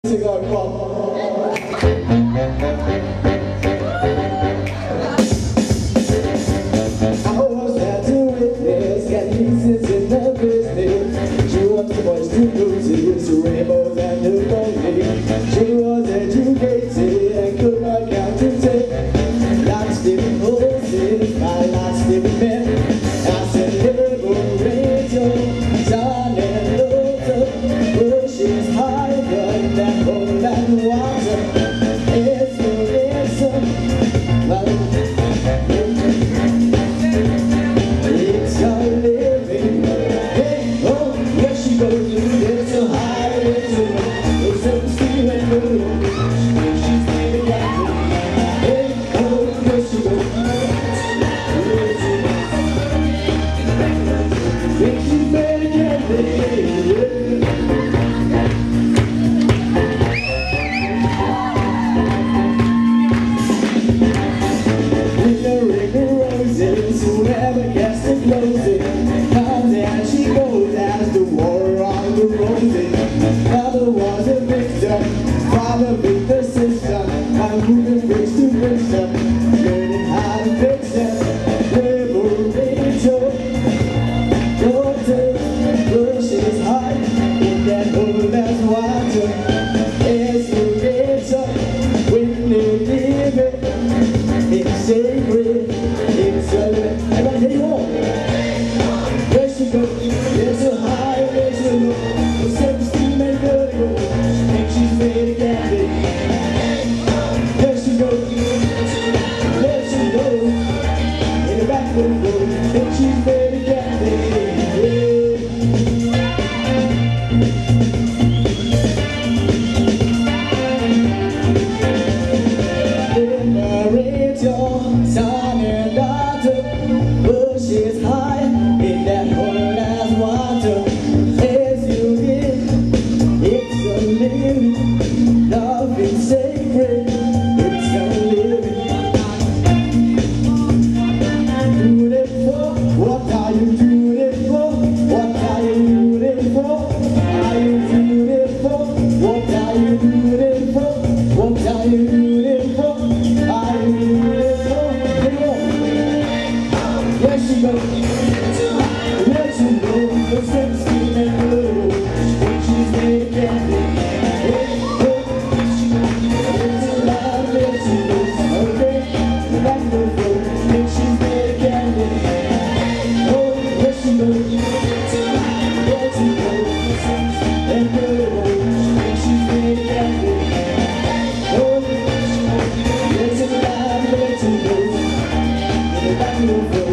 Cigar, come on. I was there to witness, got pieces in the business. She was too much to lose, to rainbows and to lonely. She was educated and could not count to ten. Lots of different horses, my lots of different men. I said, liberator, sun and water, bushes higher than gold and water. It's the lesson, well, it's your living. Hey, oh, where she goes, it's so high, it's so low. It's so steep and low. She's living at me. Hey, oh, where she goes, think she's better than me. Whoever gets the closest comes and she goes as the war on the roses. Mother was a victim, father beat the system. I'm moving bricks to wisdom, learning how to fix them. Liberator, daughter, bushes high in that hole that's water. It's the razor when they live it. It's sacred. Everybody take it home. There she goes. There's a high, there's a low. The seven steam and vertigo. Think she's made of candy. There she goes. There she goes. In the back window. Think she's made of candy. Liberator, son and daughter. Bushes high in that hole as water. As you did, it's a living. Love is sacred. It's a living. Doing it for? What are you doing it for? What are you doing it for? Are you doing it for? What are you doing it for? What are you doing it for? Are you doing it for? There she goes. There she goes. The same skin and blue. Think she's made of candy. Hey, oh, it's alive. There she goes. Okay, the back of the road. Think she's made of candy. Oh, there she goes. There she goes. And blue. Think she's made of candy. Oh, it's alive. There she goes. In the back of the road.